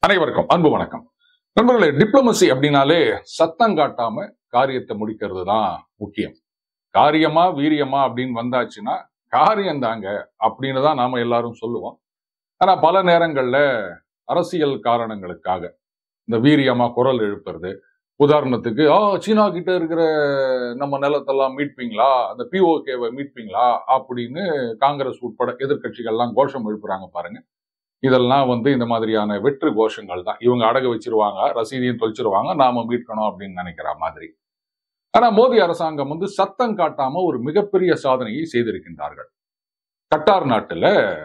அனைவருக்கும் அன்பு வணக்கம். நண்பர்களே, டிப்ளமசி அப்படின்னாலே சத்தம் காட்டாம காரியத்தை முடிக்கிறது தான் முக்கியம். காரியமா வீரியமா அப்படின்னு வந்தாச்சுன்னா காரியம் தாங்க அப்படின்னு தான் நாம எல்லாரும் சொல்லுவோம். ஆனா பல நேரங்கள்ல அரசியல் காரணங்களுக்காக இந்த வீரியமா குரல் எழுப்புறது, உதாரணத்துக்கு சீனா கிட்ட இருக்கிற நம்ம நிலத்தெல்லாம் மீட்பீங்களா, அந்த பிஓகேவை மீட்பீங்களா அப்படின்னு காங்கிரஸ் உட்பட எதிர்க்கட்சிகள்லாம் கோஷம் எழுப்புறாங்க பாருங்க. இதெல்லாம் இந்த மாதிரியான வெற்று கோஷங்கள் தான். இவங்க அடகு வச்சிருவாங்க, ரசீதையும் தொலைச்சிருவாங்க, நாம மீட்கணும் அப்படின்னு நினைக்கிற மாதிரி. ஆனா மோடி அரசாங்கம் சத்தம் காட்டாம ஒரு மிகப்பெரிய சாதனையை செய்திருக்கின்றார்கள். கட்டார் நாட்டுல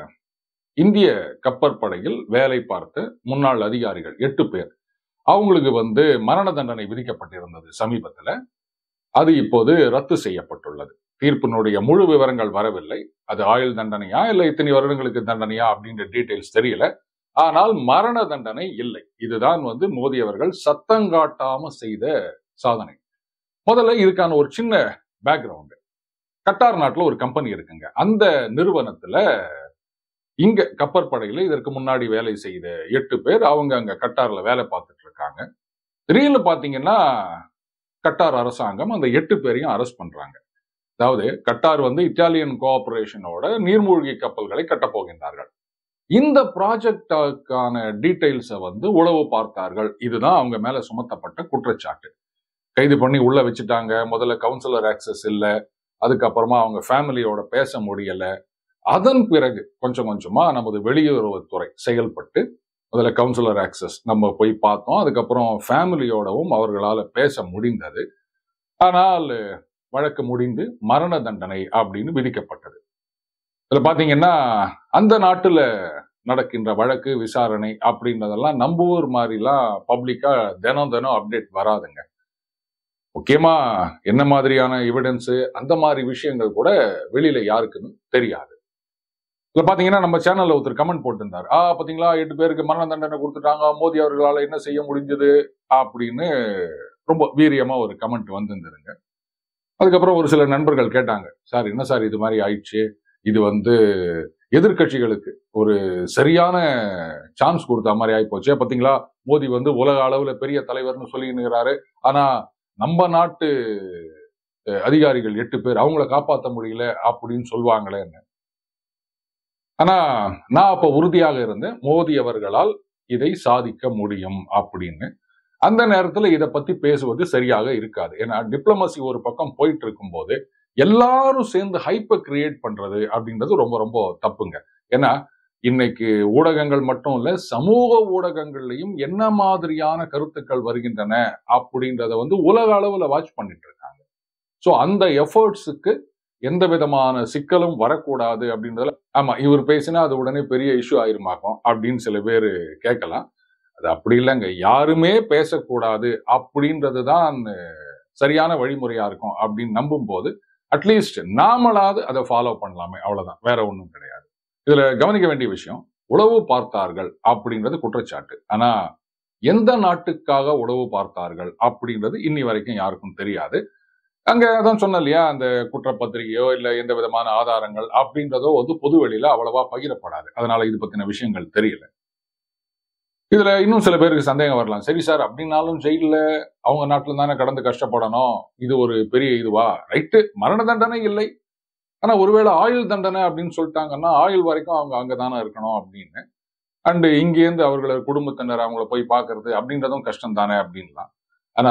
இந்திய கப்பற்படையில் வேலை பார்த்த முன்னாள் அதிகாரிகள் 8 பேர், அவங்களுக்கு மரண தண்டனை விதிக்கப்பட்டிருந்தது சமீபத்துல. அது இப்போது ரத்து செய்யப்பட்டுள்ளது. தீர்ப்பினுடைய முழு விவரங்கள் வரவில்லை. அது ஆயுள் தண்டனையா இல்ல இத்தனை வருடங்களுக்கு தண்டனையா அப்படின்ற டீடைல்ஸ் தெரியல. ஆனால் மரண தண்டனை இல்லை. இதுதான் மோடி அவர்கள் சத்தம் காட்டாம செய்த சாதனை. முதல்ல இதுக்கான ஒரு சின்ன பேக்ரவுண்ட். கட்டார் நாட்டுல ஒரு கம்பெனி இருக்குங்க. அந்த நிறுவனத்துல இங்க கப்பற்படையில இதற்கு முன்னாடி வேலை செய்த 8 பேர் அவங்க அங்க கட்டார்ல வேலை பார்த்துட்டு இருக்காங்க. திடீர்னு பாத்தீங்கன்னா கட்டார் அரசாங்கம் அந்த 8 பேரையும் அரெஸ்ட் பண்றாங்க. அதாவது கட்டார் இத்தாலியன் கோஆபரேஷனோட நீர்மூழ்கி கப்பல்களை கட்டப் போகின்றார்கள். இந்த ப்ராஜெக்டுக்கான டீடைல்ஸை உளவு பார்த்தார்கள். இதுதான் அவங்க மேல சுமத்தப்பட்ட குற்றச்சாட்டு. கைது பண்ணி உள்ள வச்சுட்டாங்க. முதல்ல கவுன்சிலர் ஆக்சஸ் இல்ல, அதுக்கப்புறமா அவங்க ஃபேமிலியோட பேச முடியல. அதன் பிறகு கொஞ்சம் கொஞ்சமா நமது வெளியுறவுத்துறை செயல்பட்டு முதல்ல கவுன்சிலர் ஆக்சஸ் நம்ம போய் பார்த்தோம். அதுக்கப்புறம் ஃபேமிலியோடவும் அவர்களால பேச முடிந்தது. ஆனால் வழக்கு முடிந்து மரண தண்டனை அப்படின்னு விதிக்கப்பட்டது. இதுல பாத்தீங்கன்னா அந்த நாட்டுல நடக்கின்ற வழக்கு விசாரணை அப்படின்றதெல்லாம் நம்ம ஊர் மாதிரிலாம் பப்ளிக்கா தினம் தினம் அப்டேட் வராதுங்க. முக்கியமா என்ன மாதிரியான எவிடன்ஸ் அந்த மாதிரி விஷயங்கள் கூட வெளியில யாருக்குன்னு தெரியாது. இதுல பாத்தீங்கன்னா நம்ம சேனல்ல ஒருத்தர் கமெண்ட் போட்டிருந்தார். பாத்தீங்களா 8 பேருக்கு மரண தண்டனை கொடுத்துட்டாங்க, மோடி அவர்களால என்ன செய்ய முடிஞ்சது அப்படின்னு ரொம்ப வீரியமா ஒரு கமெண்ட் வந்திருந்ததுங்க. அதுக்கப்புறம் ஒரு சில நண்பர்கள் கேட்டாங்க, சார் என்ன சார் இது மாதிரி ஆயிடுச்சு, இது எதிர்கட்சிகளுக்கு ஒரு சரியான சான்ஸ் கொடுத்த மாதிரி ஆகி போச்சு. பாத்தீங்களா மோடி உலக அளவுல பெரிய தலைவர்னு சொல்லிக்கிறாரு, ஆனா நம்ம நாட்டு அதிகாரிகள் 8 பேர் அவங்கள காப்பாற்ற முடியல அப்படின்னு சொல்லுவாங்களேன்னு. ஆனா நான் அப்ப உறுதியாக இருந்தேன், மோடி அவர்களால் இதை சாதிக்க முடியும் அப்படின்னு. அந்த நேரத்துல இதை பத்தி பேசுவது சரியாக இருக்காது. ஏன்னா டிப்ளமசி ஒரு பக்கம் போயிட்டு இருக்கும் போது எல்லாரும் சேர்ந்து ஹைப்பை கிரியேட் பண்றது அப்படின்றது ரொம்ப ரொம்ப தப்புங்க. ஏன்னா இன்னைக்கு ஊடகங்கள் மட்டும் இல்ல, சமூக ஊடகங்கள்லையும் என்ன மாதிரியான கருத்துக்கள் வருகின்றன அப்படின்றத உலக அளவுல வாட்ச் பண்ணிட்டு இருக்காங்க. சோ அந்த எஃபர்ட்ஸுக்கு எந்த விதமான சிக்கலும் வரக்கூடாது அப்படின்றதுல ஆமா இவர் பேசினா அது உடனே பெரிய இஷ்யூ ஆயிருமாக்கும் அப்படின்னு சில பேர் கேட்கலாம். அது அப்படி இல்லைங்க. யாருமே பேசக்கூடாது அப்படின்றதுதான் சரியான வழிமுறையா இருக்கும் அப்படின்னு நம்பும் போது அட்லீஸ்ட் நாமளாவது அதை ஃபாலோ பண்ணலாமே, அவ்வளவுதான், வேற ஒண்ணும் கிடையாது. இதுல கவனிக்க வேண்டிய விஷயம், உளவு பார்த்தார்கள் அப்படின்றது குற்றச்சாட்டு. ஆனா எந்த நாட்டுக்காக உளவு பார்த்தார்கள் அப்படின்றது இன்னி வரைக்கும் யாருக்கும் தெரியாது. அங்க அதான் சொன்ன இல்லையா, அந்த குற்றப்பத்திரிகையோ இல்ல எந்த விதமான ஆதாரங்கள் அப்படின்றதோ பொது வெளியில அவ்வளவா பகிரப்படாது. அதனால இது பத்தின விஷயங்கள் தெரியல. இதுல இன்னும் சில பேருக்கு சந்தேகம் வரலாம், சரி சார் அப்படின்னாலும் ஜெயில அவங்க நாட்டுல தானே கடந்து கஷ்டப்படணும், இது ஒரு பெரிய இதுவா? ரைட்டு, மரண தண்டனை இல்லை, ஆனா ஒருவேளை ஆயுள் தண்டனை அப்படின்னு சொல்லிட்டாங்கன்னா ஆயுள் வரைக்கும் அவங்க அங்கதானே இருக்கணும் அப்படின்னு. அண்ட் இங்கேருந்து அவர்களோட குடும்பத்தினர் அவங்கள போய் பாக்குறது அப்படின்றதும் கஷ்டம் தானே அப்படின்லாம். ஆனா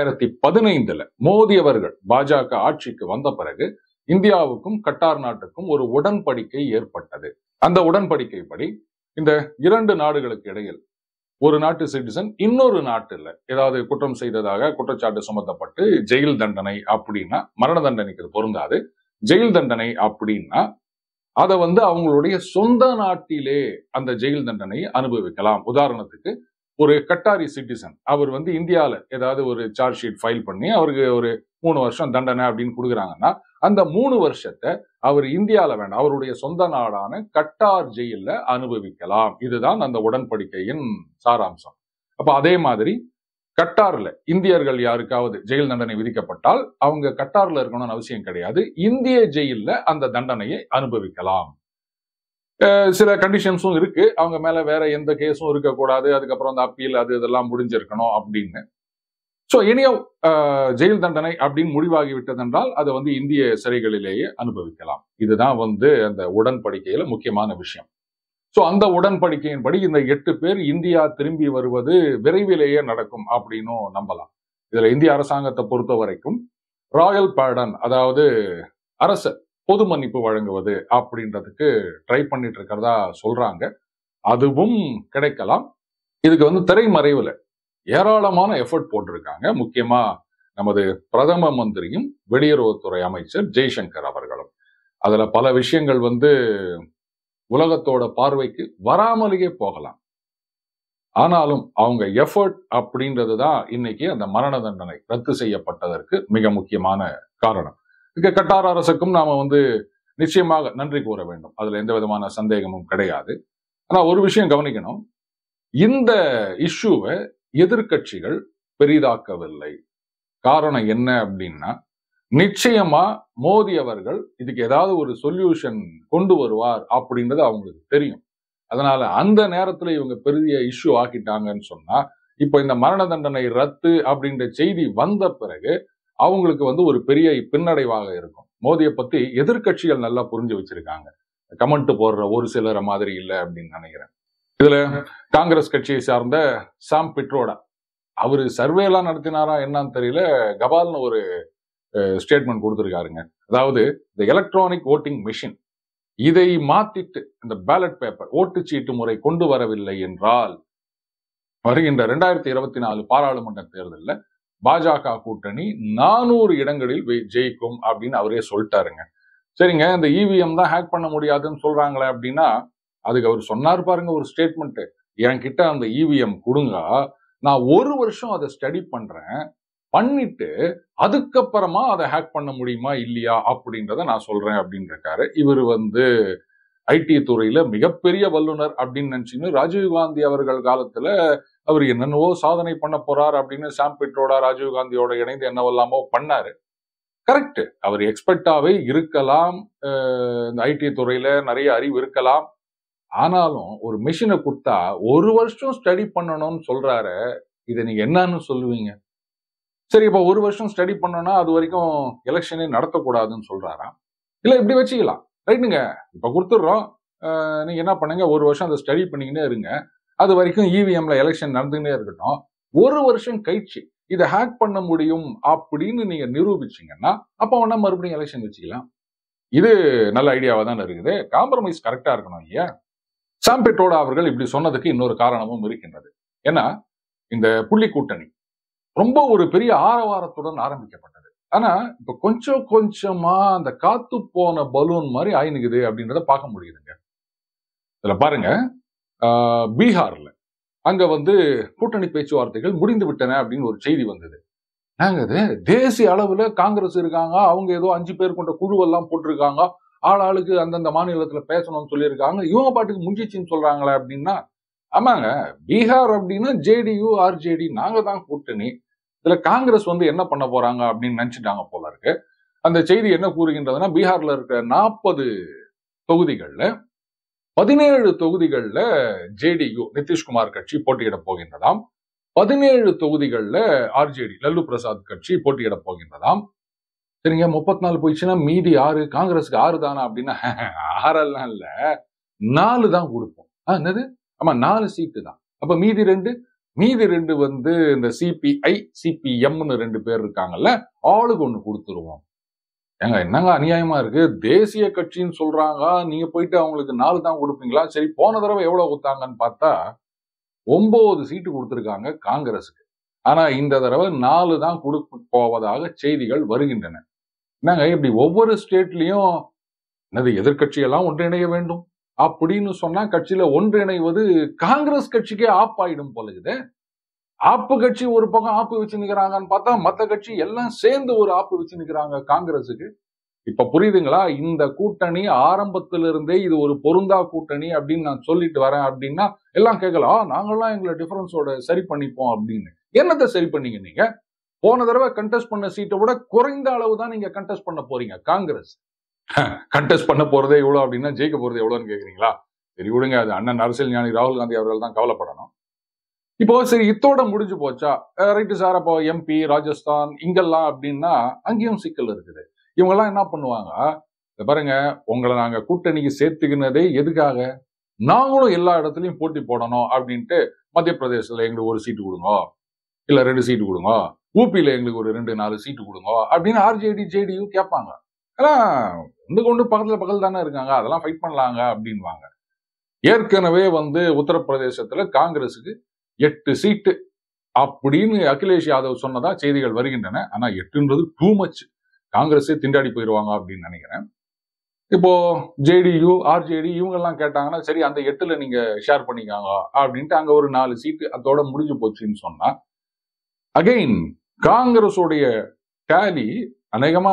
2015 மோடி அவர்கள் பாஜக ஆட்சிக்கு வந்த பிறகு இந்தியாவுக்கும் கட்டார் நாட்டுக்கும் ஒரு உடன்படிக்கை ஏற்பட்டது. அந்த உடன்படிக்கைப்படி இந்த 2 நாடுகளுக்கு இடையில் ஒரு நாட்டு சிட்டிசன் இன்னொரு நாட்டுல ஏதாவது குற்றம் செய்ததாக குற்றச்சாட்டு சுமத்தப்பட்டு ஜெயில் தண்டனை அப்படின்னா, மரண தண்டனைக்கு பொருந்தாது, ஜெயில் தண்டனை அப்படின்னா அதை அவங்களுடைய சொந்த நாட்டிலே அந்த ஜெயில் தண்டனையை அனுபவிக்கலாம். உதாரணத்துக்கு ஒரு கட்டாரி சிட்டிசன் அவர் இந்தியால ஏதாவது ஒரு சார்ஜ் ஷீட் ஃபைல் பண்ணி அவருக்கு ஒரு 3 வருஷம் தண்டனை அப்படின்னு கொடுக்குறாங்கன்னா அந்த 3 வருஷத்தை அவர் இந்தியால வேண்டாம், அவருடைய சொந்த நாடான கட்டார் ஜெயில அனுபவிக்கலாம். இதுதான் அந்த உடன்படிக்கையின் சாராம்சம். அப்ப அதே மாதிரி கட்டார்ல இந்தியர்கள் யாருக்காவது ஜெயில் தண்டனை விதிக்கப்பட்டால் அவங்க கட்டார்ல இருக்கணும்னு அவசியம் கிடையாது, இந்திய ஜெயில அந்த தண்டனையை அனுபவிக்கலாம். சில கண்டிஷன்ஸும் இருக்கு. அவங்க மேல வேற எந்த கேஸும் இருக்கக்கூடாது. அதுக்கப்புறம் அந்த அப்பீல் அது இதெல்லாம் முடிஞ்சிருக்கணும் அப்படின்னு. சோ இனியோ ஜெயில் தண்டனை அப்படின்னு முடிவாகி விட்டதென்றால் அதை வந்து இந்திய சிறைகளிலேயே அனுபவிக்கலாம். இதுதான் வந்து அந்த உடன்படிக்கையில முக்கியமான விஷயம். சோ அந்த உடன்படிக்கையின்படி இந்த 8 பேர் இந்தியா திரும்பி வருவது விரைவிலேயே நடக்கும் அப்படின்னும் நம்பலாம். இதுல இந்திய அரசாங்கத்தை பொறுத்த வரைக்கும் ராயல் பார்டன், அதாவது அரசர் பொது மன்னிப்பு வழங்குவது அப்படின்றதுக்கு ட்ரை பண்ணிட்டு இருக்கிறதா சொல்றாங்க. அதுவும் கிடைக்கலாம். இதுக்கு வந்து திரைமறைவுல ஏராளமான எஃபர்ட் போட்டிருக்காங்க. முக்கியமா நமது பிரதம மந்திரியும் வெளியுறவுத்துறை அமைச்சர் ஜெய்சங்கர் அவர்களும். அதுல பல விஷயங்கள் வந்து உலகத்தோட பார்வைக்கு வராமலேயே போகலாம். ஆனாலும் அவங்க எஃபர்ட் அப்படின்றதுதான் இன்னைக்கு அந்த மரண தண்டனை ரத்து செய்யப்பட்டதற்கு மிக முக்கியமான காரணம். இங்க கட்டார் அரசுக்கும் நாம வந்து நிச்சயமாக நன்றி கூற வேண்டும். அதுல எந்த விதமான சந்தேகமும் கிடையாது. ஆனா ஒரு விஷயம் கவனிக்கணும். இந்த இஷ்யூவை எதிர்க்கட்சிகள் பெரிதாக்கவில்லை. காரணம் என்ன அப்படின்னா, நிச்சயமா மோடி அவர்கள் இதுக்கு ஏதாவது ஒரு சொல்யூஷன் கொண்டு வருவார் அப்படின்றது அவங்களுக்கு தெரியும். அதனால அந்த நேரத்துல இவங்க பெரிய இஷ்யூ ஆக்கிட்டாங்கன்னு சொன்னா, இப்ப இந்த மரண தண்டனை ரத்து அப்படின்ற செய்தி வந்த பிறகு அவங்களுக்கு வந்து ஒரு பெரிய பின்னடைவாக இருக்கும். மோடியை பத்தி எதிர்க்கட்சிகள் நல்லா புரிஞ்சு வச்சிருக்காங்க. கமெண்ட் போடுற ஒரு சிலரை மாதிரி இல்லை அப்படின்னு நினைக்கிறேன். இதுல காங்கிரஸ் கட்சியை சார்ந்த சாம் பிட்ரோடா, அவரு சர்வே எல்லாம் நடத்தினாரா என்னன்னு தெரியல, கபால்னு ஒரு ஸ்டேட்மெண்ட் கொடுத்திருக்காருங்க. அதாவது இந்த எலக்ட்ரானிக் ஓட்டிங் மிஷின் இதை மாத்திட்டு இந்த பேலட் பேப்பர் ஓட்டுச்சீட்டு முறை கொண்டு வரவில்லை என்றால் வருகின்ற 2024 பாராளுமன்ற தேர்தலில் பாஜக கூட்டணி 400 இடங்களில் ஜெயிக்கும் அப்படின்னு அவரே சொல்லிட்டாருங்க. சரிங்க, இந்த இவிஎம் தான் ஹேக் பண்ண முடியாதுன்னு சொல்றாங்களே அப்படின்னா, அதுக்கு அவர் சொன்னார் பாருங்க ஒரு ஸ்டேட்மெண்ட், என்கிட்ட அந்த இவிஎம் கொடுங்க, நான் ஒரு வருஷம் அதை ஸ்டடி பண்றேன், பண்ணிட்டு அதுக்கப்புறமா அதை ஹேக் பண்ண முடியுமா இல்லையா அப்படின்றத நான் சொல்றேன் அப்படின்னு இருக்காரு. இவர் வந்து ஐடி துறையில மிகப்பெரிய வல்லுனர் அப்படின்னு நினைச்சுன்னு ராஜீவ்காந்தி அவர்கள் காலத்துல அவர் என்னென்னவோ சாதனை பண்ண போறார் அப்படின்னு சாம் பிட்ரோடா ராஜீவ்காந்தியோட இணைந்து என்னவெல்லாமோ பண்ணாரு. கரெக்ட், அவர் எக்ஸ்பர்ட்டாவே இருக்கலாம், இந்த ஐடி துறையில நிறைய அறிவு இருக்கலாம். ஆனாலும் ஒரு மிஷினை கொடுத்தா ஒரு வருஷம் ஸ்டடி பண்ணணும்னு சொல்றாரு. இதை நீங்க என்னன்னு சொல்லுவீங்க? சரி, இப்ப ஒரு வருஷம் ஸ்டடி பண்ணோம்னா அது வரைக்கும் எலெக்ஷனே நடத்தக்கூடாதுன்னு சொல்றாராம். இல்ல இப்படி வச்சுக்கலாம், ரைட்டுங்க, இப்ப கொடுத்துடுறோம், நீங்க என்ன பண்ணுங்க, ஒரு வருஷம் அதை ஸ்டடி பண்ணிக்கினே இருங்க, அது வரைக்கும் இவிஎம்ல எலெக்ஷன் நடந்துகிட்டே இருக்கட்டும், ஒரு வருஷம் கழிச்சு இதை ஹேக் பண்ண முடியும் அப்படின்னு நீங்க நிரூபிச்சீங்கன்னா அப்ப வேணா மறுபடியும் எலெக்ஷன் வச்சுக்கலாம். இது நல்ல ஐடியாவா தான் இருக்குது. காம்ப்ரமைஸ் கரெக்டா இருக்கணும் இல்லையா? சாம் பிட்ரோடா அவர்கள் இப்படி சொன்னதுக்கு இன்னொரு காரணமும் இருக்கின்றது. ஏன்னா இந்த புள்ளி கூட்டணி ரொம்ப ஒரு பெரிய ஆரவாரத்துடன் ஆரம்பிக்கப்பட்டது. ஆனா இப்ப கொஞ்சம் கொஞ்சமா அந்த காத்து போன பலூன் மாதிரி ஆயினுக்குது அப்படின்றத பார்க்க முடியுதுங்க. இதுல பாருங்க, பீகார்ல அங்க வந்து கூட்டணி பேச்சுவார்த்தைகள் முடிந்து விட்டன அப்படின்னு ஒரு செய்தி வந்தது. நாங்க இது தேசிய அளவுல காங்கிரஸ் இருக்காங்க, அவங்க ஏதோ 5 பேர் கொண்ட குழுவெல்லாம் போட்டிருக்காங்க, ஆளுக்கு அந்தந்த மாநிலத்துல பேசணும்னு சொல்லியிருக்காங்க, இவங்க பாட்டுக்கு முடிஞ்சிச்சுன்னு சொல்றாங்களே அப்படின்னா, ஆமாங்க, பீகார் அப்படின்னா ஜேடியு ஆர்ஜேடி நாங்க தான் கூட்டணி, இதுல காங்கிரஸ் வந்து என்ன பண்ண போறாங்க அப்படின்னு நினைச்சிட்டாங்க போல இருக்கு. அந்த செய்தி என்ன கூறுகின்றதுன்னா, பீகார்ல இருக்கிற 40 தொகுதிகள்ல 17 தொகுதிகள்ல ஜேடியு நிதிஷ்குமார் கட்சி போட்டியிட போகின்றதாம், 17 தொகுதிகள்ல ஆர்ஜேடி லல்லு பிரசாத் கட்சி போட்டியிட போகின்றதாம். சரிங்க, 34 போயிடுச்சுன்னா மீதி 6, காங்கிரஸுக்கு 6 தானா அப்படின்னா 6 எல்லாம் இல்ல, 4 தான் கொடுப்போம். என்னது, ஆமா 4 சீட்டு தான். அப்ப மீதி ரெண்டு வந்து இந்த சிபிஐ சிபிஎம்னு 2 பேர் இருக்காங்கல்ல, ஆளுக்கு 1 கொடுத்துருவோம். ஏங்க என்னங்க அநியாயமா இருக்கு, தேசிய கட்சின்னு சொல்றாங்க, நீங்க போயிட்டு அவங்களுக்கு 4 தான் கொடுப்பீங்களா? சரி, போன தடவை எவ்வளவு கொடுத்தாங்கன்னு பார்த்தா 9 சீட்டு கொடுத்திருக்காங்க காங்கிரஸுக்கு. ஆனா இந்த தடவை 4 தான் கொடுக்க போவதாக செய்திகள் வருகின்றன. என்னங்க இப்படி ஒவ்வொரு ஸ்டேட்லயும் என்னது எதிர்கட்சியெல்லாம் ஒன்றிணைய வேண்டும் அப்படின்னு சொன்னா கட்சியில ஒன்றிணைவது காங்கிரஸ் கட்சிக்கே ஆப் ஆயிடும் போல இருக்குது. ஆப்பு கட்சி ஒரு பக்கம் ஆப்பு வச்சு நிக்கிறாங்கன்னு பார்த்தா மத்த கட்சி எல்லாம் சேர்ந்து ஒரு ஆப்பு வச்சு நிக்கிறாங்க காங்கிரஸுக்கு. இப்ப புரியுதுங்களா? இந்த கூட்டணி ஆரம்பத்திலிருந்தே இது ஒரு பொருந்தா கூட்டணி அப்படின்னு நான் சொல்லிட்டு வரேன் அப்படின்னா எல்லாம் கேட்கலாம், நாங்கெல்லாம் எங்களை டிஃபரன்ஸோட சரி பண்ணிப்போம் அப்படின்னு. என்னத்தை சரி பண்ணீங்க நீங்க? போன தடவை கண்டெஸ்ட் பண்ண சீட்டை விட குறைந்த அளவு தான் நீங்க கண்டெஸ்ட் பண்ண போறீங்க காங்கிரஸ். கண்டெஸ்ட் பண்ண போறதே எவ்வளவு அப்படின்னா ஜெயிக்க போறது எவ்வளவுன்னு கேக்குறீங்களா? சரி விடுங்க, அது அண்ணன் அரசியல் ஞானி ராகுல் காந்தி அவர்கள் தான் கவலைப்படணும். இப்போ சரி இத்தோட முடிஞ்சு போச்சா? ரைட்டு சார், அப்போ எம்பி ராஜஸ்தான் இங்கெல்லாம் அப்படின்னா அங்கேயும் சிக்கல் இருக்குது. இவங்க எல்லாம் என்ன பண்ணுவாங்க, பாருங்க, உங்களை நாங்க கூட்டணிக்கு சேர்த்துக்கினதே எதுக்காக? நாங்களும் எல்லா இடத்துலயும் போட்டி போடணும் அப்படின்ட்டு மத்திய பிரதேசத்துல எங்களுக்கு ஒரு சீட்டு கொடுங்க, இல்ல 2 சீட்டு கொடுங்க, ஊபியில எங்களுக்கு ஒரு 2-4 சீட்டு கொடுங்க அப்படின்னு ஆர்ஜேடி ஜேடியு கேட்பாங்க. அதெல்லாம் இந்த கொண்டு பக்கத்துல பக்கத்துல தானே இருக்காங்க, அதெல்லாம் ஃபைட் பண்ணலாங்க அப்படின்வாங்க. ஏற்கனவே உத்தரப்பிரதேசத்துல காங்கிரஸுக்கு 8 சீட்டு அப்படின்னு அகிலேஷ் யாதவ் சொன்னதா செய்திகள் வருகின்றன. ஆனா 8ன்றது டூ மச், காங்கிரஸே திண்டாடி போயிருவாங்க அப்படின்னு நினைக்கிறேன். இப்போ ஜேடியு ஆர்ஜேடி இவங்க எல்லாம் கேட்டாங்கன்னா சரி அந்த 8ல நீங்க ஷேர் பண்ணிக்காங்க அப்படின்ட்டு அங்க ஒரு 4 சீட்டு அதோட முடிஞ்சு போச்சுன்னு சொன்னா, அகைன் காங்கிரஸோடைய டேலி அநேகமா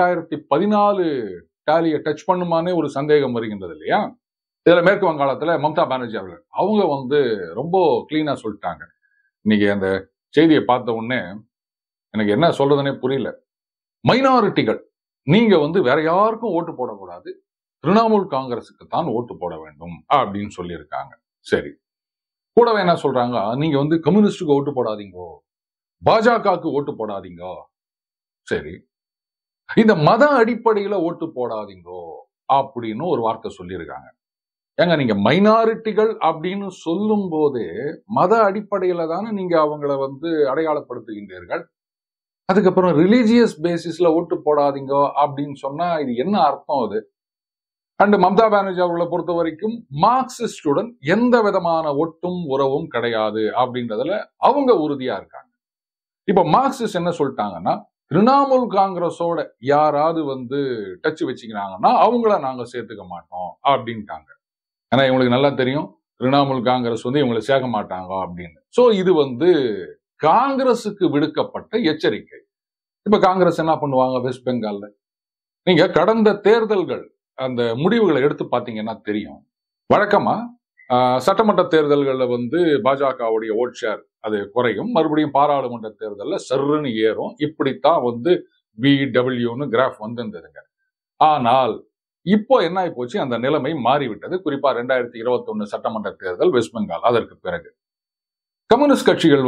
2014 டேலியை டச் பண்ணுமானே ஒரு சந்தேகம் வருகின்றது இல்லையா? இதுல மேற்கு வங்காளத்துல மம்தா பானர்ஜி அவர்கள் அவங்க ரொம்ப கிளீனா சொல்லிட்டாங்க. இன்னைக்கு அந்த செய்தியை பார்த்த உடனே எனக்கு என்ன சொல்றதுன்னே புரியல. மைனாரிட்டிகள் நீங்க வேற யாருக்கும் ஓட்டு போடக்கூடாது, திரிணாமுல் காங்கிரஸுக்கு தான் ஓட்டு போட வேண்டும் அப்படின்னு சொல்லியிருக்காங்க. சரி, கூடவே என்ன சொல்றாங்க, நீங்க கம்யூனிஸ்டுக்கு ஓட்டு போடாதீங்க, பாஜகவுக்கு ஓட்டு போடாதீங்க. சரி, இந்த மத அடிப்படையில ஓட்டு போடாதீங்க அப்படின்னு ஒரு வார்த்தை சொல்லியிருக்காங்க. ஏங்க, நீங்க மைனாரிட்டிகள் அப்படின்னு சொல்லும் போது மத அடிப்படையில தானே நீங்க அவங்கள அடையாளப்படுத்துகின்றீர்கள். அதுக்கப்புறம் ரிலீஜியஸ் பேசிஸ்ல ஓட்டு போடாதீங்க அப்படின்னு சொன்னா இது என்ன அர்த்தம்? அது அண்ட் மம்தா பானர்ஜி அவர்களை பொறுத்த வரைக்கும் மார்க்சிஸ்டுடன் எந்த விதமான ஒட்டும் உறவும் கிடையாது அப்படின்றதுல அவங்க உறுதியா இருக்காங்க. இப்ப மார்க்சிஸ்ட் என்ன சொல்லிட்டாங்கன்னா, திரிணாமுல் காங்கிரஸோட யாராவது டச் வச்சுக்கிறாங்கன்னா அவங்கள நாங்க சேர்த்துக்க மாட்டோம் அப்படின்ட்டாங்க. ஏன்னா இவங்களுக்கு நல்லா தெரியும் திரிணாமுல் காங்கிரஸ் இவங்களை சேர்க்க மாட்டாங்க அப்படின்னு. சோ இது காங்கிரசுக்கு விடுக்கப்பட்ட எச்சரிக்கை. இப்ப காங்கிரஸ் என்ன பண்ணுவாங்க வெஸ்ட் பெங்கால்ல? நீங்க கடந்த தேர்தல்கள் அந்த முடிவுகளை எடுத்து பாத்தீங்கன்னா தெரியும். வழக்கமா சட்டமன்ற தேர்தல்கள்ல பாஜகவுடைய ஓட் ஷேர் அது குறையும், மறுபடியும் பாராளுமன்ற தேர்தல்ல சர்ன்னு ஏறும். இப்படித்தான் பிடபிள்யூன்னு கிராஃப் வந்திருந்ததுங்க. ஆனால் இப்போ என்ன ஆகி போச்சு, அந்த நிலைமை மாறிவிட்டது. குறிப்பா 2021 சட்டமன்ற தேர்தல் வெஸ்ட் பெங்கால், அதற்கு பிறகு கம்யூனிஸ்ட் கட்சிகள்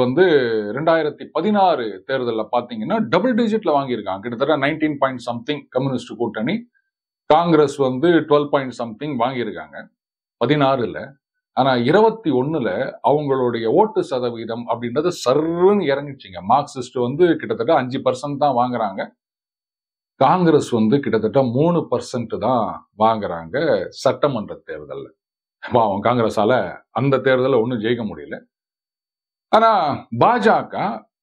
2016 தேர்தலில் பாத்தீங்கன்னா டபுள் டிஜிட்ல வாங்கியிருக்காங்க. கிட்டத்தட்ட 19 பாயிண்ட் சம்திங் கம்யூனிஸ்ட் கூட்டணி, காங்கிரஸ் 12 பாயிண்ட் சம்திங் வாங்கியிருக்காங்க 16ல. ஆனா 21ல அவங்களுடைய ஓட்டு சதவீதம் அப்படின்றது சர்ன்னு இறங்கிச்சுங்க. மார்க்சிஸ்ட் கிட்டத்தட்ட 5% தான் வாங்குறாங்க, காங்கிரஸ் கிட்டத்தட்ட 3% தான் வாங்குறாங்க சட்டமன்ற தேர்தல்ல. பாவம், காங்கிரஸால அந்த தேர்தலில் ஒன்றும் ஜெயிக்க முடியல. ஆனா பாஜக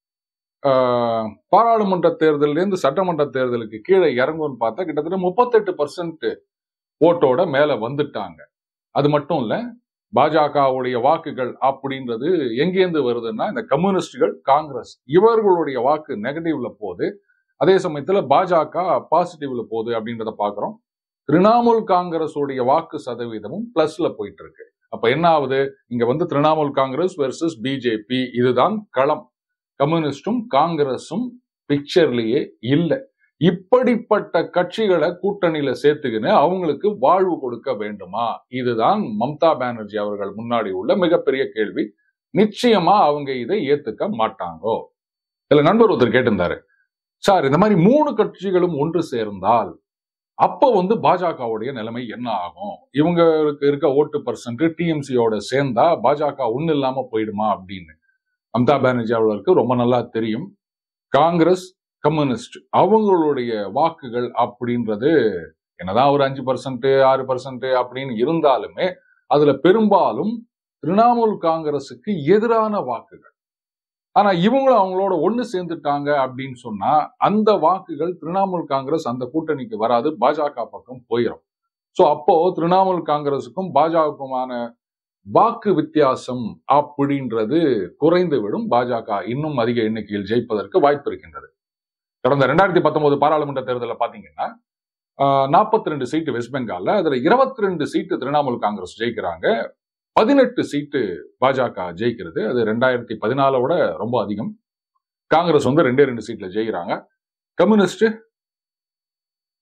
பாராளுமன்ற தேர்தலில் இருந்து சட்டமன்ற தேர்தலுக்கு கீழே இறங்கும்னு பார்த்தா கிட்டத்தட்ட 38% ஓட்டோட மேல வந்துட்டாங்க. அது மட்டும் இல்ல, பாஜகவுடைய வாக்குகள் அப்படின்றது எங்கேருந்து வருதுன்னா இந்த கம்யூனிஸ்டுகள் காங்கிரஸ் இவர்களுடைய வாக்கு நெகட்டிவ்ல போகுது, அதே சமயத்துல பாஜக பாசிட்டிவ்ல போகுது அப்படின்றத பாக்குறோம். திரிணாமுல் காங்கிரஸுடைய வாக்கு சதவீதமும் பிளஸ்ல போயிட்டு இருக்கு. அப்ப என்ன ஆகுது, இங்க திரிணாமுல் காங்கிரஸ் வெர்சஸ் பிஜேபி, இதுதான் களம். கம்யூனிஸ்டும் காங்கிரஸும் பிக்சர்லயே இல்ல. இப்படிப்பட்ட கட்சிகளை கூட்டணியில சேர்த்துக்கின்னு அவங்களுக்கு வாழ்வு கொடுக்க வேண்டுமா? இதுதான் மம்தா பானர்ஜி அவர்கள் முன்னாடி உள்ள மிகப்பெரிய கேள்வி. நிச்சயமா அவங்க இதை ஏத்துக்க மாட்டாங்கோ. இதுல நண்பர் ஒருத்தர் கேட்டிருந்தாரு, சார் இந்த மாதிரி 3 கட்சிகளும் ஒன்று சேர்ந்தால் அப்போ பாஜகவுடைய நிலைமை என்ன ஆகும்? இவங்களுக்கு இருக்க ஓட்டு பர்சன்ட் டிஎம்சியோட சேர்ந்தா பாஜக ஒண்ணு இல்லாம போயிடுமா அப்படின்னு. மம்தா பானர்ஜி அவர்களுக்கு ரொம்ப நல்லா தெரியும், காங்கிரஸ் கம்யூனிஸ்ட் அவங்களுடைய வாக்குகள் அப்படின்றது என்னதான் ஒரு 5% 6% அப்படின்னு இருந்தாலுமே அதுல பெரும்பாலும் திரிணாமுல் காங்கிரசுக்கு எதிரான வாக்குகள். ஆனா இவங்களும் அவங்களோட ஒண்ணு சேர்ந்துட்டாங்க அப்படின்னு சொன்னா அந்த வாக்குகள் திரிணாமுல் காங்கிரஸ் அந்த கூட்டணிக்கு வராது, பாஜக பக்கம் போயிடும். சோ அப்போ திரிணாமுல் காங்கிரசுக்கும் பாஜகவுக்குமான வாக்கு வித்தியாசம் அப்படின்றது குறைந்து விடும். பாஜக இன்னும் அதிக எண்ணிக்கையில் ஜெயிப்பதற்கு வாய்ப்பு இருக்கின்றது. கடந்த 2019 பாராளுமன்ற தேர்தலில் பாத்தீங்கன்னா 42 சீட்டு வெஸ்ட் பெங்கால்ல, அதுல 22 சீட்டு திரிணாமுல் காங்கிரஸ் ஜெயிக்கிறாங்க, 18 சீட்டு பாஜக ஜெயிக்கிறது. அது 2014 ரொம்ப அதிகம். காங்கிரஸ் 2 சீட்ல ஜெயிக்கிறாங்க. கம்யூனிஸ்ட்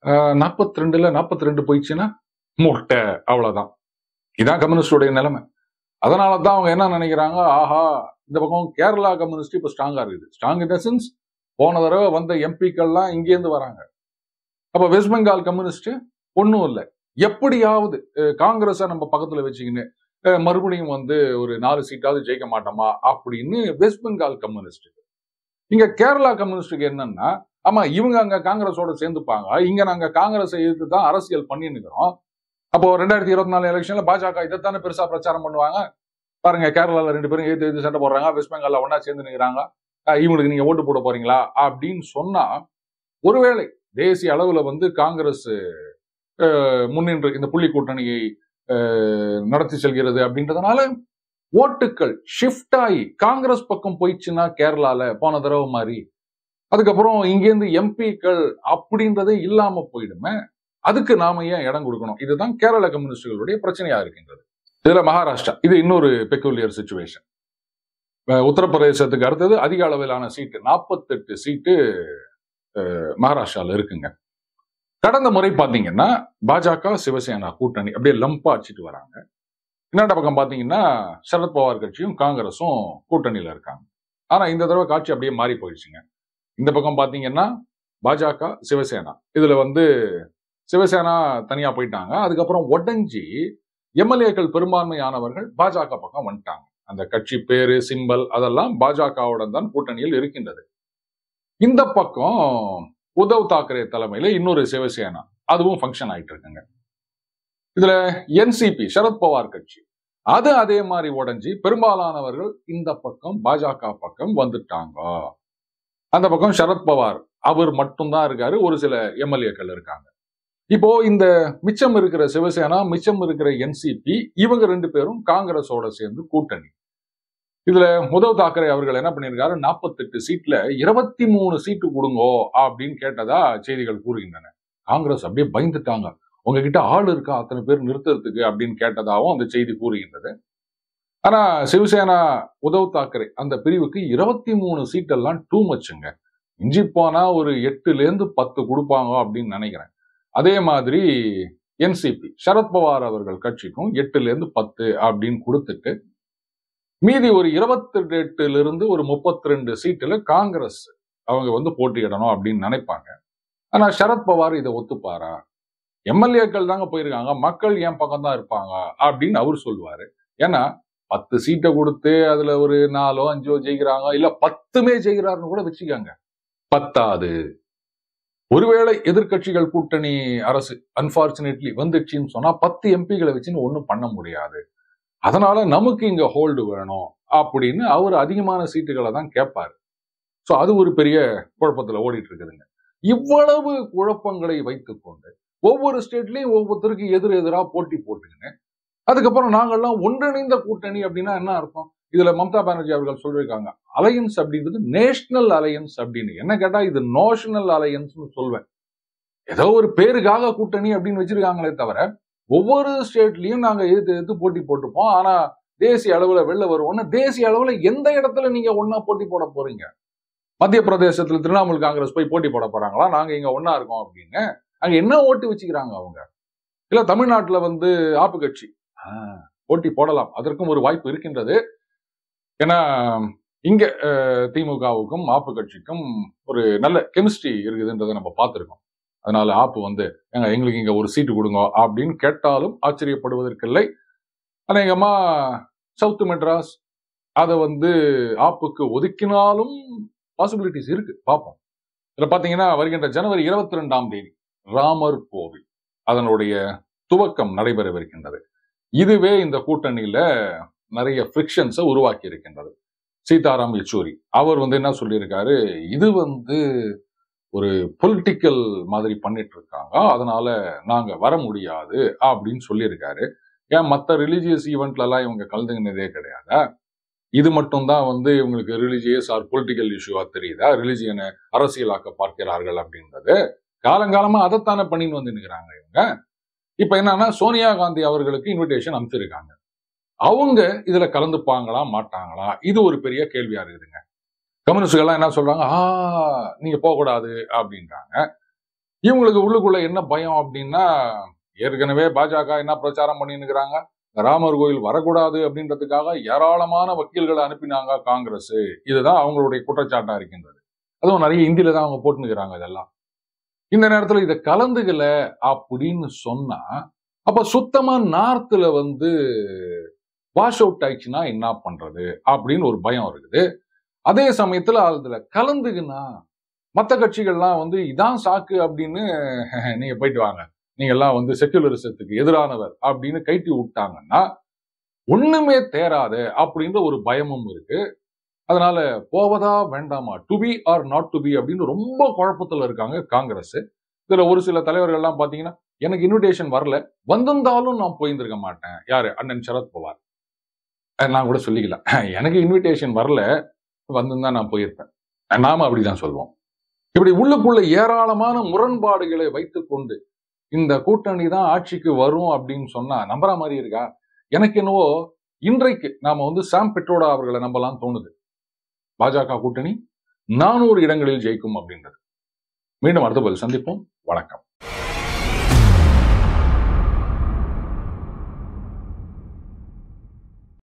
42ல 42 போயிடுச்சுன்னா முட்டை, அவ்வளவுதான். இதான் கம்யூனிஸ்டுடைய நிலைமை. அதனாலதான் அவங்க என்ன நினைக்கிறாங்க, ஆஹா இந்த பக்கம் கேரளா கம்யூனிஸ்ட் இப்ப ஸ்ட்ராங்கா இருக்குது. ஸ்ட்ராங் இன் த சென்ஸ், போன தடவை வந்த எம்பிக்கள்லாம் இங்கேருந்து வராங்க. அப்ப வெஸ்ட் பெங்கால் கம்யூனிஸ்ட் ஒன்னும் இல்லை, எப்படியாவது காங்கிரஸை நம்ம பக்கத்துல வச்சுக்கின்னு மறுபடியும் வந்து ஒரு 4 சீட்டாவது ஜெயிக்க மாட்டோமா அப்படின்னு வெஸ்ட் பெங்கால் கம்யூனிஸ்ட். இங்க கேரளா கம்யூனிஸ்டுக்கு என்னன்னா, ஆமா இவங்க அங்க காங்கிரஸோட சேர்ந்துப்பாங்க, இங்க நாங்க காங்கிரஸை எதிர்த்து தான் அரசியல் பண்ணிட்டு இருக்கிறோம். அப்போ 2024 எலெக்ஷன்ல பாஜக இதைத்தானே பெருசா பிரச்சாரம் பண்ணுவாங்க. பாருங்க, கேரளால 2 பேரும் எதிர்த்து சண்டை போடுறாங்க, வெஸ்ட் பெங்கால்ல ஒன்னா சேர்ந்து நிற்கிறாங்க, இவங்களுக்கு நீங்க ஓட்டு போட போறீங்களா அப்படின்னு சொன்னா, ஒருவேளை தேசிய அளவுல வந்து காங்கிரஸ் முன்னின்று இந்த புள்ளி கூட்டணியை நடத்தி செல்கிறது அப்படின்றதுனால ஓட்டுகள் ஷிஃப்ட் ஆகி காங்கிரஸ் பக்கம் போயிடுச்சுன்னா கேரளால போன தடவை மாதிரி, அதுக்கப்புறம் இங்கேருந்து எம்பிக்கள் அப்படின்றதே இல்லாம போயிடுமே. அதுக்கு நாம ஏன் இடம் கொடுக்கணும்? இதுதான் கேரள கம்யூனிஸ்டுகளுடைய பிரச்சனையா இருக்கின்றது. இதுல மகாராஷ்டிரா இது இன்னொரு பெக்குலியர் சிச்சுவேஷன். உத்தரப்பிரதேசத்துக்கு அடுத்தது அதிக அளவிலான சீட்டு 48 சீட்டு மகாராஷ்டிரால இருக்குங்க. கடந்த முறை பாத்தீங்கன்னா பாஜக சிவசேனா கூட்டணி அப்படியே லம்பா அடிச்சிட்டு வராங்க. இன்னொரு பக்கம் பாத்தீங்கன்னா சரத்பவார் கட்சியும் காங்கிரஸும் கூட்டணியில இருக்காங்க. ஆனா இந்த தடவை காட்சி அப்படியே மாறி போயிடுச்சுங்க. இந்த பக்கம் பாத்தீங்கன்னா பாஜக சிவசேனா, இதுல வந்து சிவசேனா தனியா போயிட்டாங்க. அதுக்கப்புறம் உடஞ்சி எம்எல்ஏக்கள் பெரும்பான்மையானவர்கள் பாஜக பக்கம் வந்துட்டாங்க. அந்த கட்சி பேரு, சிம்பல் அதெல்லாம் பாஜகவுடன் தான் கூட்டணியில் இருக்கின்றது. இந்த பக்கம் உத்தவ் தாக்கரே தலைமையில இன்னொரு சிவசேனா, அதுவும் ஃபங்க்ஷன் ஆயிட்டு இருக்குங்க. இதுல என்சிபி சரத்பவார் கட்சி, அது அதே மாதிரி உடஞ்சி பெரும்பாலானவர்கள் இந்த பக்கம் பாஜக பக்கம் வந்துட்டாங்க. அந்த பக்கம் சரத்பவார் அவர் மட்டும்தான் இருக்காரு, ஒரு சில எம்எல்ஏக்கள் இருக்காங்க. இப்போ இந்த மிச்சம் இருக்கிற சிவசேனா, மிச்சம் இருக்கிற என்சிபி, இவங்க 2 பேரும் காங்கிரஸோட சேர்ந்து கூட்டணி. இதுல உத்தவ் தாக்கரே அவர்கள் என்ன பண்ணிருக்காரு, 48 சீட்ல 23 சீட்டு கொடுங்கோ அப்படின்னு கேட்டதா செய்திகள் கூறுகின்றன. காங்கிரஸ் அப்படியே பயந்துட்டாங்க, உங்ககிட்ட ஆள் இருக்கா அத்தனை பேர் நிறுத்துறதுக்கு அப்படின்னு கேட்டதாகவும் அந்த செய்தி கூறுகின்றது. ஆனா சிவசேனா உத்தவ் தாக்கரே அந்த பிரிவுக்கு 23 சீட்டெல்லாம் டூ மச்சுங்க. இஞ்சி போனா ஒரு 8ல 10 கொடுப்பாங்க அப்படின்னு நினைக்கிறேன். அதே மாதிரி என்சிபி சரத்பவார் அவர்கள் கட்சிக்கும் 8ல 10 அப்படின்னு கொடுத்துட்டு மீதி ஒரு 28ல ஒரு 32 சீட்டுல காங்கிரஸ் அவங்க வந்து போட்டியிடணும் அப்படின்னு நினைப்பாங்க. ஆனா சரத்பவார் இதை ஒத்துப்பாரா? எம்எல்ஏக்கள் தாங்க போயிருக்காங்க, மக்கள் என் பக்கம் தான் இருப்பாங்க அப்படின்னு அவர் சொல்லுவாரு. ஏன்னா 10 சீட்டை கொடுத்து அதுல ஒரு 4 5 ஜெயிக்கிறாங்க, இல்ல 10மே ஜெயிக்கிறாருன்னு கூட வச்சுக்காங்க, பத்தாது. ஒருவேளை எதிர்கட்சிகள் கூட்டணி அரசு அன்பார்ச்சுனேட்லி வந்துச்சுன்னு சொன்னா 10 எம்பிகளை வச்சுன்னு ஒன்னும் பண்ண முடியாது. அதனால நமக்கு இங்க ஹோல்டு வேணும் அப்படின்னு அவர் அதிகமான சீட்டுகளை தான் கேட்பாரு. சோ அது ஒரு பெரிய குழப்பத்துல ஓடிட்டு இருக்குதுங்க. இவ்வளவு குழப்பங்களை வைத்துக்கொண்டு ஒவ்வொரு ஸ்டேட்லயும் ஒவ்வொருத்தருக்கு எதிரா போட்டி போட்டுக்கின்னு அதுக்கப்புறம் நாங்கள்லாம் ஒன்றிணைந்த கூட்டணி அப்படின்னா என்ன அர்த்தம்? இதுல மம்தா பானர்ஜி அவர்கள் சொல்லியிருக்காங்க, அலையன்ஸ் அப்படின்றது நேஷனல் அலையன்ஸ் அப்படின்னு. என்ன கேட்டா இது நேஷனல் அலையன்ஸ் சொல்வேன். ஏதோ ஒரு பேருக்காக கூட்டணி அப்படின்னு வச்சிருக்காங்களே தவிர ஒவ்வொரு ஸ்டேட்லயும் நாங்க எதிர்த்து போட்டி போட்டுப்போம், ஆனா தேசிய அளவுல வெளில வருவோம்னா தேசிய அளவுல எந்த இடத்துல நீங்க ஒன்னா போட்டி போட போறீங்க? மத்திய பிரதேசத்துல திரிணாமுல் காங்கிரஸ் போய் போட்டி போட போறாங்களா நாங்க இங்க ஒன்னா இருக்கோம் அப்படின்னு? அங்க என்ன ஓட்டு வச்சுக்கிறாங்க அவங்க? இல்ல தமிழ்நாட்டுல வந்து ஆப்பு கட்சி போட்டி போடலாம், அதற்கும் ஒரு வாய்ப்பு இருக்கின்றது. ஏன்னா இங்க திமுகவுக்கும் ஆப்பு கட்சிக்கும் ஒரு நல்ல கெமிஸ்ட்ரி இருக்குதுன்றதை நம்ம பார்த்திருக்கோம். அதனால ஆப்பு வந்து எங்களுக்கு இங்க ஒரு சீட்டு கொடுங்க அப்படின்னு கேட்டாலும் ஆச்சரியப்படுவதற்கில்லை. அநேகமா சவுத் மெட்ராஸ் அதை வந்து ஆப்புக்கு ஒதுக்கினாலும் பாசிபிலிட்டிஸ் இருக்கு, பார்ப்போம். இதுல பாத்தீங்கன்னா வருகின்ற ஜனவரி 22ஆம் தேதி ராமர் கோவில் அதனுடைய துவக்கம் நடைபெறவிருக்கின்றது. இதுவே இந்த கூட்டணியில நிறைய ஃபிரிக்ஷன்ஸை உருவாக்கி இருக்கின்றது. சீதாராம் யெச்சூரி அவர் வந்து என்ன சொல்லியிருக்காரு, இது வந்து ஒரு பொலிட்டிக்கல் மாதிரி பண்ணிட்டு இருக்காங்க, அதனால நாங்க வர முடியாது அப்படின்னு சொல்லியிருக்காரு. ஏன் மற்ற ரிலீஜியஸ் ஈவெண்ட்ல எல்லாம் இவங்க கலந்துங்கினதே கிடையாதா? இது மட்டும் தான் வந்து இவங்களுக்கு ரிலீஜியஸ் ஆர் பொலிட்டிக்கல் இஷ்யூவா தெரியுதா? ரிலிஜியனை அரசியலாக்க பார்க்கிறார்கள் அப்படின்றது காலங்காலமா அதைத்தானே பண்ணின்னு வந்து நிற்கிறாங்க இவங்க. இப்ப என்னன்னா சோனியா காந்தி அவர்களுக்கு இன்விடேஷன் அனுப்பிச்சிருக்காங்க. அவங்க இதுல கலந்துப்பாங்களா மாட்டாங்களா, இது ஒரு பெரிய கேள்வியா இருக்குதுங்க. கம்யூனிஸ்டுகள் எல்லாம் என்ன சொல்றாங்க, நீங்க போகக்கூடாது அப்படின்றாங்க. இவங்களுக்கு உள்ளுக்குள்ள என்ன பயம் அப்படின்னா, ஏற்கனவே பாஜக என்ன பிரச்சாரம் பண்ணின்னு இருக்கிறாங்க, ராமர் கோயில் வரக்கூடாது அப்படின்றதுக்காக ஏராளமான வக்கீல்களை அனுப்பினாங்க காங்கிரஸ். இதுதான் அவங்களுடைய குற்றச்சாட்டா இருக்கின்றது. அதுவும் நிறைய இந்தியில தான் அவங்க போட்டுனுக்கிறாங்க இதெல்லாம். இந்த நேரத்துல இதை கலந்துக்கல அப்படின்னு சொன்னா, அப்ப சுத்தமா நார்த்ல வாஷ் அவுட் ஆயிடுச்சுன்னா என்ன பண்றது அப்படின்னு ஒரு பயம் இருக்குது. அதே சமயத்துல அதுல கலந்துக்குன்னா மற்ற கட்சிகள்லாம் இதான் சாக்கு அப்படின்னு நீங்க போயிட்டு வாங்க, நீங்க எல்லாம் செக்குலரிசத்துக்கு எதிரானவர் அப்படின்னு கைட்டி விட்டாங்கன்னா ஒண்ணுமே தேராது அப்படின்ற ஒரு பயமும் இருக்கு. அதனால போவதா வேண்டாமா, to be or not to be அப்படின்னு ரொம்ப குழப்பத்துல இருக்காங்க காங்கிரஸ். இதுல ஒரு சில தலைவர்கள் எல்லாம் பாத்தீங்கன்னா, எனக்கு இன்விடேஷன் வரல, வந்திருந்தாலும் நான் போயிருந்திருக்க மாட்டேன். யாரு? அண்ணன் சரத்பவார். நான் கூட சொல்லிக்கலாம், எனக்கு இன்விடேஷன் வரல, வந்திருந்தா நான் போயிருப்பேன். நாம அப்படிதான் சொல்லுவோம். இப்படி உள்ளுக்குள்ள ஏராளமான முரண்பாடுகளை வைத்துக் கொண்டு இந்த கூட்டணி தான் ஆட்சிக்கு வரும் அப்படின்னு சொன்னா நம்புற மாதிரி இருக்கா? எனக்கு என்னவோ இன்றைக்கு நாம சாம் பெட்ரோடா அவர்களை நம்பலாம் தோணுது. பாஜக கூட்டணி 400 இடங்களில் ஜெயிக்கும் அப்படின்றது. மீண்டும் அடுத்த பதில் சந்திப்போம். வணக்கம்.